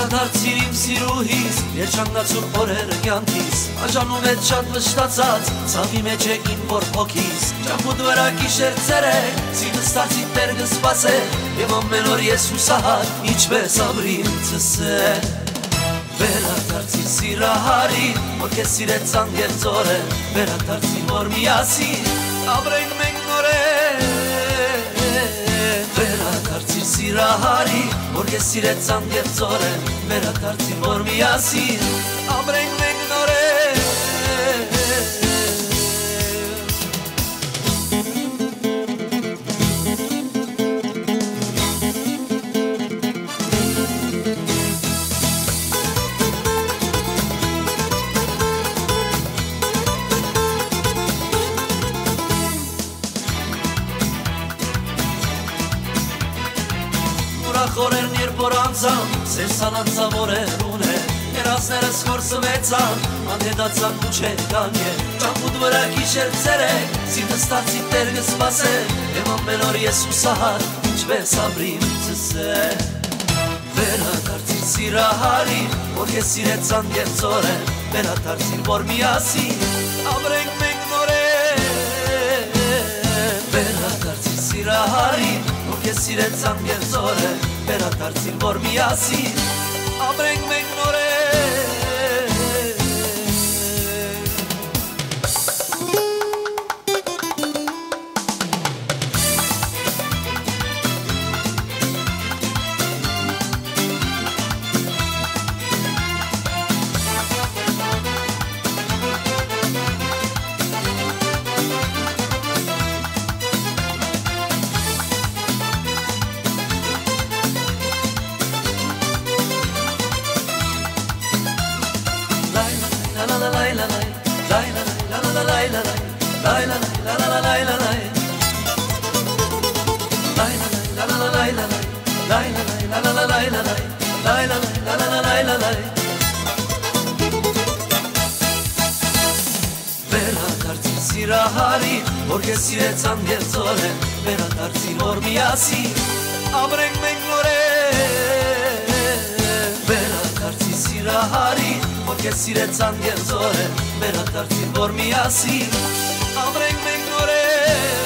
Վերադարձիր իմ սիրուհիս, երջանկացուր օրերը կյանքիս, Աջանում է շատ վշտացած, ցավի մեջ է իմ որ հոգիս, Ճամփուդ վրա գիշեր ցերեկ, սիրտս դարձի տեր կսպասել, Եվ ամեն օր ես հուսահատ, ինչպես ապրիմ ծսել Վերադարձիր սիրահարի, որ քեզ սիրեց անգերձորը, Վերադարձիր որ միասին, ապրենք մենք նորեն Վերադարձիր սիրահարի, որ քեզ սիրեց անգերձորը, Վերադարձիր որ միասին, ապրենք մենք նորեն Խորերն երբ որ անցան, սեր սանանցավոր ունե Երասներս խորսվեցան, անհետացան ու չեկան Ճամփուդ վրա գիշեր ցերեկ, սիրտս դարձի տեր կսպասել Եվ ամեն օր ես հուսահատ, ինչպես ապրիմ ծսել Վերադարձիր սիրահարի, որ քեզ սիրեց անգերձորեն Վերադարձիր որ միասին, ապրենք մենք նորեն Վերադարձիր սիրահարի, որ քեզ սիրեց անգերձորեն Վերադարձիր որ միասին, ապրենք մենք նորեն Վերադարձիր սիրահարի, որ քեզ սիրեց անգերձորեն Վերադարձիր որ միասին, ապրենք մենք նորեն Վերադարձիր սիրահարի, որ քեզ սիրեց անգերձորեն Վերադարձիր որ միասին, ապրենք մենք նորեն